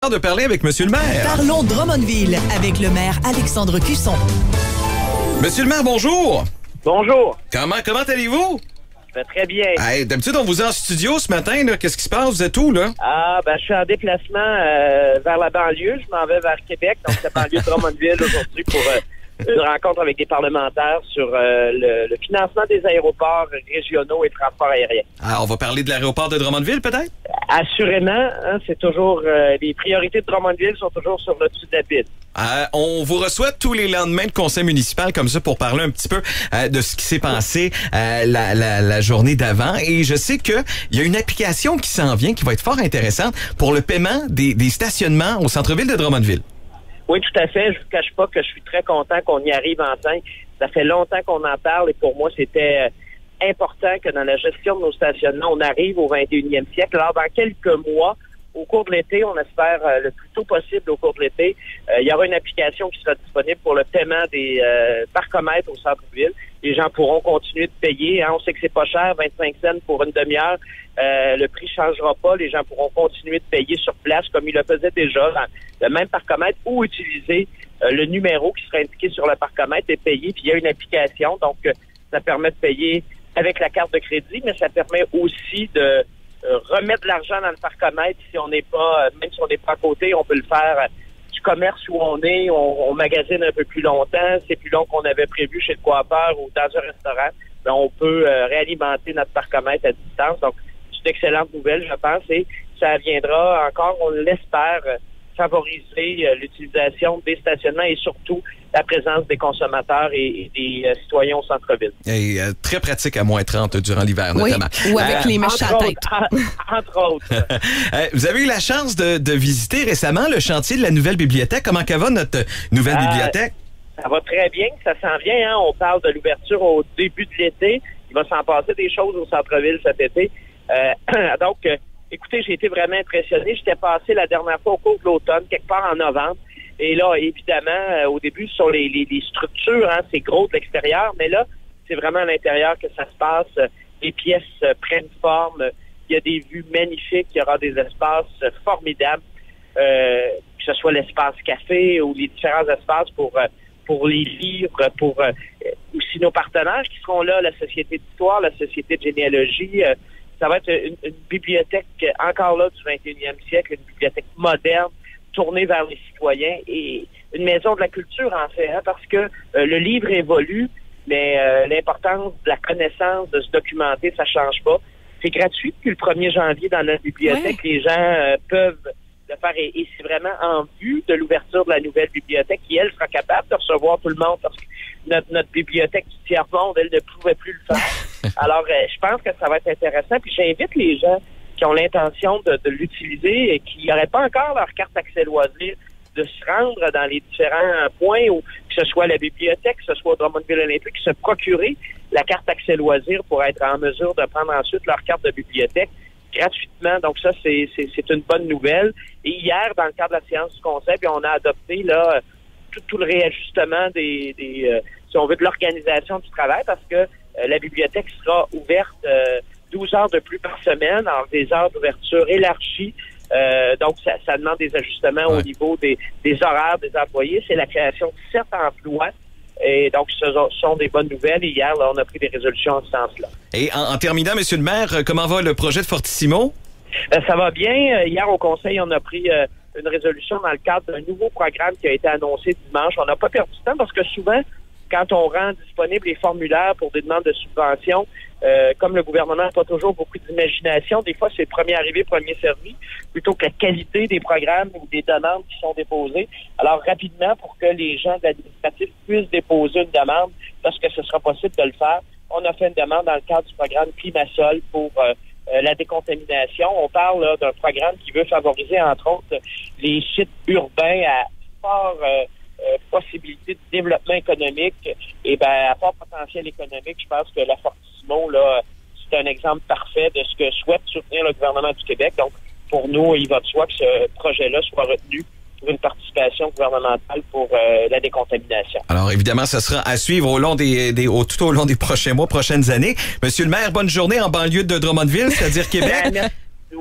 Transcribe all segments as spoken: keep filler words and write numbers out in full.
De parler avec Monsieur le maire. Parlons Drummondville avec le maire Alexandre Cusson. Monsieur le maire, bonjour. Bonjour. Comment, comment allez-vous? Je vais très bien. Hey, d'habitude, on vous est en studio ce matin. Là. Qu'est-ce qui se passe? Vous êtes où, là? Ah, ben, je suis en déplacement euh, vers la banlieue. Je m'en vais vers Québec, donc la banlieue de Drummondville aujourd'hui pour euh, une rencontre avec des parlementaires sur euh, le, le financement des aéroports régionaux et transports aériens. Ah, on va parler de l'aéroport de Drummondville, peut-être? Assurément, hein, c'est toujours euh, les priorités de Drummondville sont toujours sur le dessus de la pile. Euh, on vous reçoit tous les lendemains de conseil municipal comme ça pour parler un petit peu euh, de ce qui s'est passé euh, la, la, la journée d'avant. Et je sais que il y a une application qui s'en vient qui va être fort intéressante pour le paiement des, des stationnements au centre-ville de Drummondville. Oui, tout à fait. Je vous cache pas que je suis très content qu'on y arrive enfin. Ça fait longtemps qu'on en parle et pour moi, c'était euh, important que dans la gestion de nos stationnements, on arrive au vingt et unième siècle. Alors, dans quelques mois, au cours de l'été, on espère euh, le plus tôt possible au cours de l'été, euh, il y aura une application qui sera disponible pour le paiement des euh, parcomètres au centre-ville. Les gens pourront continuer de payer. Hein. On sait que c'est pas cher, vingt-cinq cents pour une demi-heure. Euh, le prix changera pas. Les gens pourront continuer de payer sur place comme ils le faisaient déjà dans le même parcomètre ou utiliser euh, le numéro qui sera indiqué sur le parcomètre et payer. Puis il y a une application, donc euh, ça permet de payer avec la carte de crédit, mais ça permet aussi de euh, remettre de l'argent dans le parcomètre si on n'est pas, euh, même si on n'est pas à côté, on peut le faire euh, du commerce où on est, on, on magasine un peu plus longtemps, c'est plus long qu'on avait prévu chez le coiffeur ou dans un restaurant, ben, on peut euh, réalimenter notre parcomètre à distance. Donc, c'est une excellente nouvelle, je pense, et ça viendra encore, on l'espère, favoriser euh, l'utilisation des stationnements et surtout la présence des consommateurs et, et des euh, citoyens au centre-ville. Et euh, très pratique à moins trente durant l'hiver, Oui, notamment. ou avec Euh, les mèches à la tête. Entre, entre autres. euh, vous avez eu la chance de, de visiter récemment le chantier de la nouvelle bibliothèque. Comment ça va, notre nouvelle Euh, bibliothèque? Ça va très bien, ça s'en vient. Hein? On parle de l'ouverture au début de l'été. Il va s'en passer des choses au centre-ville cet été. Euh, donc, euh, écoutez, j'ai été vraiment impressionné. J'étais passé la dernière fois au cours de l'automne, quelque part en novembre. Et là, évidemment, euh, au début, sur les, les, les structures, hein, c'est gros de l'extérieur, mais là, c'est vraiment à l'intérieur que ça se passe. Les pièces euh, prennent forme. Il y a des vues magnifiques. Il y aura des espaces euh, formidables, euh, que ce soit l'espace café ou les différents espaces pour euh, pour les livres, pour euh, aussi nos partenaires qui seront là, la Société d'histoire, la Société de généalogie. Euh, ça va être une, une bibliothèque encore là du vingt et unième siècle, une bibliothèque moderne, tournée vers les citoyens et une maison de la culture en fait, hein, parce que euh, le livre évolue, mais euh, l'importance de la connaissance, de se documenter, ça change pas. C'est gratuit depuis le premier janvier dans notre bibliothèque. Ouais. Les gens euh, peuvent le faire et, et c'est vraiment en vue de l'ouverture de la nouvelle bibliothèque qui, elle, sera capable de recevoir tout le monde parce que notre, notre bibliothèque du tiers-monde, elle ne pouvait plus le faire. Alors, euh, je pense que ça va être intéressant. Puis j'invite les gens qui ont l'intention de, de l'utiliser et qui n'auraient pas encore leur carte accès loisirs de se rendre dans les différents points, où, que ce soit la bibliothèque, que ce soit au Drummondville Olympique, se procurer la carte accès loisirs pour être en mesure de prendre ensuite leur carte de bibliothèque gratuitement. Donc ça, c'est, c'est, c'est une bonne nouvelle. Et hier, dans le cadre de la séance du conseil, on a adopté là tout, tout le réajustement des, des euh, si on veut, de l'organisation du travail, parce que euh, la bibliothèque sera ouverte euh, douze heures de plus par semaine, alors des heures d'ouverture élargies. Euh, donc, ça, ça demande des ajustements ouais. au niveau des, des horaires des employés. C'est la création de sept emplois. Et donc, ce sont des bonnes nouvelles. Et hier, là, on a pris des résolutions en ce sens-là. Et en, en terminant, Monsieur le maire, comment va le projet de Fortissimo? Euh, ça va bien. Euh, hier, au Conseil, on a pris euh, une résolution dans le cadre d'un nouveau programme qui a été annoncé dimanche. On n'a pas perdu de temps parce que souvent, quand on rend disponibles les formulaires pour des demandes de subventions, euh, comme le gouvernement n'a pas toujours beaucoup d'imagination, des fois, c'est premier arrivé, premier servi, plutôt que la qualité des programmes ou des demandes qui sont déposées. Alors, rapidement, pour que les gens de l'administratif puissent déposer une demande, parce que ce sera possible de le faire, on a fait une demande dans le cadre du programme Climat-Sol pour euh, euh, la décontamination. On parle là, d'un programme qui veut favoriser, entre autres, les sites urbains à fort euh, euh, possibilité de développement économique. Et ben à fort potentiel économique, je pense que la Fortissimo, là, c'est un exemple parfait de ce que souhaite soutenir le gouvernement du Québec. Donc, pour nous, il va de soi que ce projet-là soit retenu pour une participation gouvernementale pour euh, la décontamination. Alors, évidemment, ça sera à suivre au long des, des au, tout au long des prochains mois, prochaines années. Monsieur le maire, bonne journée en banlieue de Drummondville, c'est-à-dire Québec.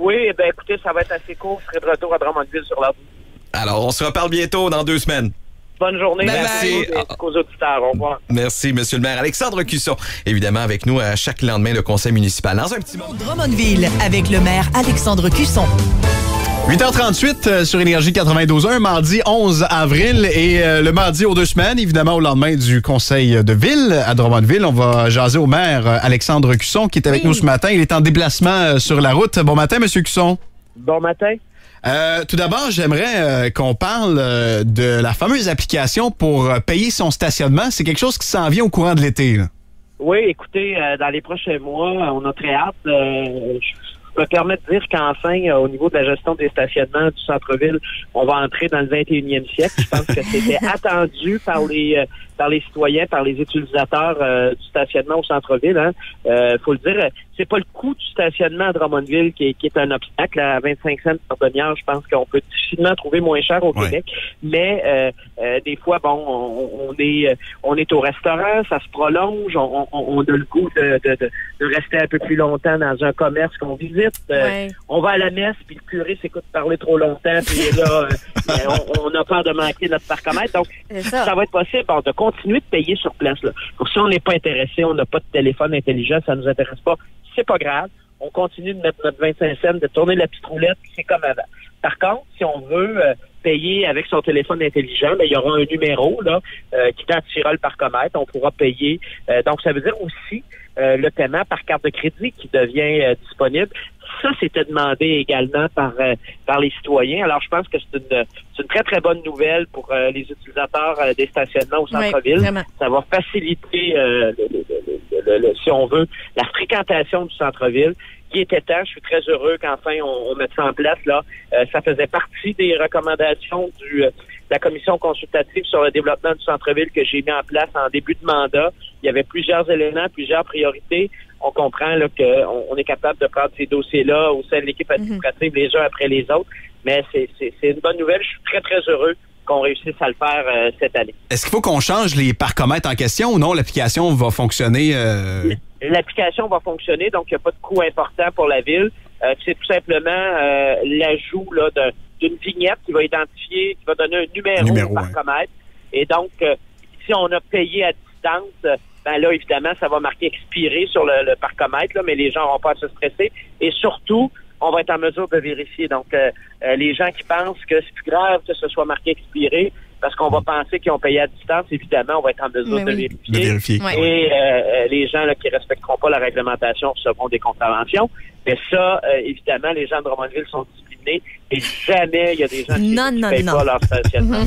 Oui, ben écoutez, ça va être assez court. Je serai de retour à Drummondville sur l'heure. Alors, on se reparle bientôt dans deux semaines. Bonne journée. Merci. Aux auditeurs. Au revoir. Merci, Monsieur le maire. Alexandre Cusson, évidemment, avec nous à chaque lendemain, le conseil municipal. Dans un petit moment. Drummondville, avec le maire Alexandre Cusson. huit heures trente-huit euh, sur Énergie quatre-vingt-douze point un, mardi onze avril. Et euh, le mardi aux deux semaines, évidemment, au lendemain du conseil de ville à Drummondville, on va jaser au maire euh, Alexandre Cusson qui est avec oui. nous ce matin. Il est en déplacement euh, sur la route. Bon matin, Monsieur Cusson. Bon matin. Euh, tout d'abord, j'aimerais euh, qu'on parle euh, de la fameuse application pour euh, payer son stationnement. C'est quelque chose qui s'en vient au courant de l'été. Là. Oui, écoutez, euh, dans les prochains mois, on a très hâte. Euh, je me permets de dire qu'enfin, euh, au niveau de la gestion des stationnements du centre-ville, on va entrer dans le vingt et unième siècle. Je pense que c'était attendu par les euh, par les citoyens, par les utilisateurs euh, du stationnement au centre-ville. Hein. Euh, faut le dire, c'est pas le coût du stationnement à Drummondville qui est, qui est un obstacle. À vingt-cinq cents par demi-heure, je pense qu'on peut difficilement trouver moins cher au ouais. Québec. Mais euh, euh, des fois, bon, on, on est on est au restaurant, ça se prolonge, on, on, on a le goût de, de, de, de rester un peu plus longtemps dans un commerce qu'on visite. Euh, ouais. On va à la messe, puis le curé s'écoute parler trop longtemps, puis là, euh, on, on a peur de manquer notre parcomètre. Donc, ça. ça va être possible bon, de continuer de payer sur place. Là. Donc, si on n'est pas intéressé, on n'a pas de téléphone intelligent, ça nous intéresse pas, c'est pas grave. On continue de mettre notre vingt-cinq cents, de tourner la petite roulette, c'est comme avant. Par contre, si on veut euh, payer avec son téléphone intelligent, ben, il y aura un numéro là euh, qui identifiera le parcomètre. On pourra payer. Euh, donc, ça veut dire aussi euh, le paiement par carte de crédit qui devient euh, disponible. Ça, c'était demandé également par euh, par les citoyens. Alors, je pense que c'est une c'est une très, très bonne nouvelle pour euh, les utilisateurs euh, des stationnements au centre-ville. Oui, ça va faciliter, euh, le, le, le, le, le, si on veut, la fréquentation du centre-ville. Qui était temps. Je suis très heureux qu'enfin on, on mette ça en place. Là, euh, ça faisait partie des recommandations du, euh, de la commission consultative sur le développement du centre-ville que j'ai mis en place en début de mandat. Il y avait plusieurs éléments, plusieurs priorités. On comprend là qu'on on est capable de prendre ces dossiers-là au sein de l'équipe administrative mm-hmm. les uns après les autres. Mais c'est, c'est, c'est une bonne nouvelle. Je suis très, très heureux qu'on réussisse à le faire euh, cette année. Est-ce qu'il faut qu'on change les parcomètres en question ou non? L'application va fonctionner... Euh... L'application va fonctionner, donc il n'y a pas de coût important pour la ville. Euh, c'est tout simplement euh, l'ajout là, d'un, d'une vignette qui va identifier, qui va donner un numéro, numéro au parcomètre. Ouais. Et donc, euh, si on a payé à distance, ben là, évidemment, ça va marquer expiré sur le, le parcomètre, là, mais les gens n'auront pas à se stresser. Et surtout, on va être en mesure de vérifier. Donc, euh, euh, les gens qui pensent que c'est plus grave que ce soit marqué expiré, parce qu'on va penser qu'ils ont payé à distance, évidemment, on va être en mesure de, oui. vérifier. de vérifier. Et euh, les gens là, qui ne respecteront pas la réglementation recevront des contraventions. Mais ça, euh, évidemment, les gens de Drummondville sont disciplinés et jamais il y a des gens qui ne payent non. pas leur stationnement.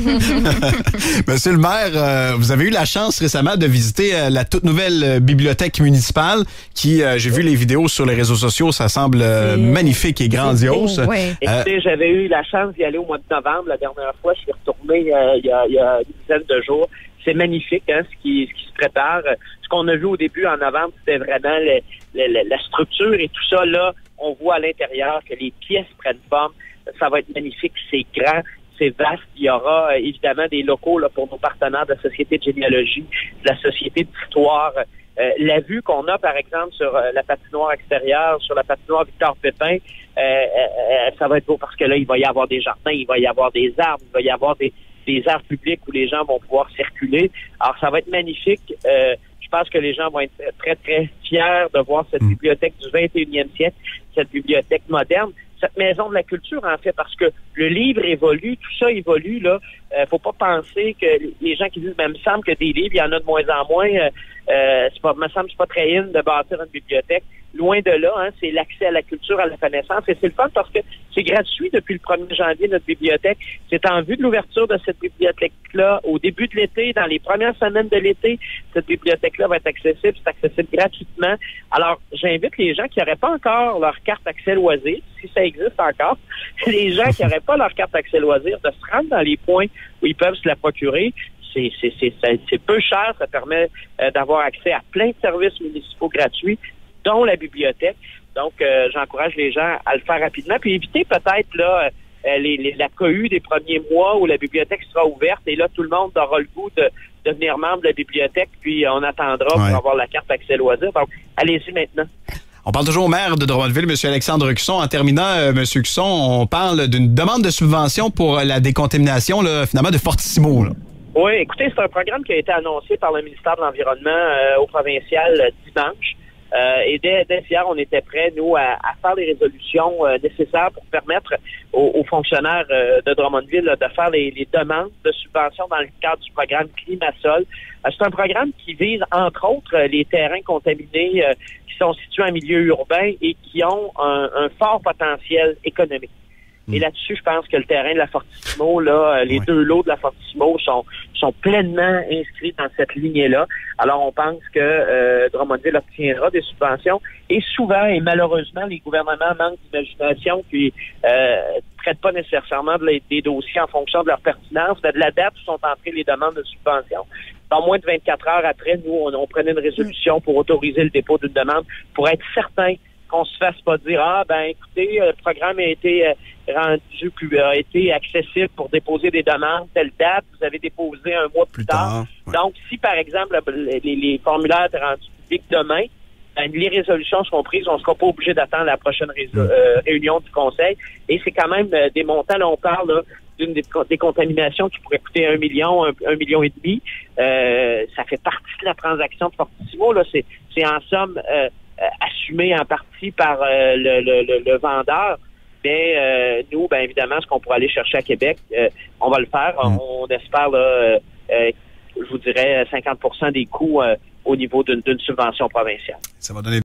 Monsieur le maire, euh, vous avez eu la chance récemment de visiter euh, la toute nouvelle euh, bibliothèque municipale qui, euh, j'ai vu les vidéos sur les réseaux sociaux, ça semble euh, magnifique et grandiose. Beau, ouais. Écoutez, j'avais eu la chance d'y aller au mois de novembre la dernière fois. Je suis retourné euh, il, y a, il y a une dizaine de jours. C'est magnifique, hein, ce qui, ce qui se prépare. Ce qu'on a vu au début en novembre, c'était vraiment le, le, la structure et tout ça. Là, on voit à l'intérieur que les pièces prennent forme. Ça va être magnifique, c'est grand, c'est vaste. Il y aura euh, évidemment des locaux là, pour nos partenaires de la Société de généalogie, de la Société d'histoire. Euh, la vue qu'on a, par exemple, sur euh, la patinoire extérieure, sur la patinoire Victor Pépin, euh, euh, ça va être beau parce que là, il va y avoir des jardins, il va y avoir des arbres, il va y avoir des des aires publiques où les gens vont pouvoir circuler. Alors, ça va être magnifique. Euh, je pense que les gens vont être très, très fiers de voir cette mmh. bibliothèque du vingt et unième siècle, cette bibliothèque moderne, cette maison de la culture, en fait, parce que le livre évolue, tout ça évolue, là. Euh, faut pas penser que les gens qui disent, ben, il me semble que des livres, il y en a de moins en moins, euh, euh, c'est pas, me semble que c'est pas très in de bâtir une bibliothèque. Loin de là, hein, c'est l'accès à la culture, à la connaissance. Et c'est le fun parce que c'est gratuit depuis le premier janvier, notre bibliothèque. C'est en vue de l'ouverture de cette bibliothèque-là au début de l'été, dans les premières semaines de l'été. Cette bibliothèque-là va être accessible. C'est accessible gratuitement. Alors, j'invite les gens qui n'auraient pas encore leur carte accès loisirs, si ça existe encore, les gens qui n'auraient pas leur carte accès loisirs, de se rendre dans les points où ils peuvent se la procurer. C'est, c'est, c'est, c'est, c'est peu cher. Ça permet euh, d'avoir accès à plein de services municipaux gratuits, dont la bibliothèque. Donc, euh, j'encourage les gens à le faire rapidement, puis éviter peut-être là euh, les, les, la cohue des premiers mois où la bibliothèque sera ouverte et là, tout le monde aura le goût de devenir membre de la bibliothèque, puis on attendra ouais. pour avoir la carte accès loisirs. Donc, allez-y maintenant. On parle toujours au maire de Drummondville, M. Alexandre Cusson. En terminant, euh, M. Cusson, on parle d'une demande de subvention pour la décontamination, là, finalement, de Fortissimo. Là. Oui, écoutez, c'est un programme qui a été annoncé par le ministère de l'Environnement euh, au provincial euh, dimanche. Euh, et dès, dès hier, on était prêts, nous, à, à faire les résolutions euh, nécessaires pour permettre aux, aux fonctionnaires euh, de Drummondville là, de faire les, les demandes de subventions dans le cadre du programme Climasol. Euh, c'est un programme qui vise, entre autres, les terrains contaminés euh, qui sont situés en milieu urbain et qui ont un, un fort potentiel économique. Et là-dessus, je pense que le terrain de la Fortissimo, là, les ouais. deux lots de la Fortissimo sont sont pleinement inscrits dans cette lignée-là. Alors, on pense que euh, Drummondville obtiendra des subventions. Et souvent, et malheureusement, les gouvernements manquent d'imagination puis euh, traitent pas nécessairement de les, des dossiers en fonction de leur pertinence, de la date où sont entrées les demandes de subventions. Dans moins de vingt-quatre heures après, nous, on, on prenait une résolution pour autoriser le dépôt d'une demande pour être certain qu'on se fasse pas dire, ah, ben, écoutez, le programme a été euh, rendu, plus, a été accessible pour déposer des demandes, telle date, vous avez déposé un mois plus, plus tard. tard ouais. Donc, si, par exemple, les, les formulaires étaient rendus publics demain, ben, les résolutions seront prises, on ne sera pas obligé d'attendre la prochaine ré- mmh. euh, réunion du Conseil. Et c'est quand même euh, des montants, là, on parle, là, d'une décontamination qui pourrait coûter un million, un, un million et demi. Euh, ça fait partie de la transaction de Fortissimo, là, c'est, c'est en somme, euh, Euh, assumé en partie par euh, le, le, le, le vendeur. Mais euh, nous, ben évidemment, ce qu'on pourrait aller chercher à Québec, euh, on va le faire. Mmh. On, on espère, là, euh, euh, je vous dirais, cinquante pour cent des coûts euh, au niveau d'une, d'une subvention provinciale. Ça va donner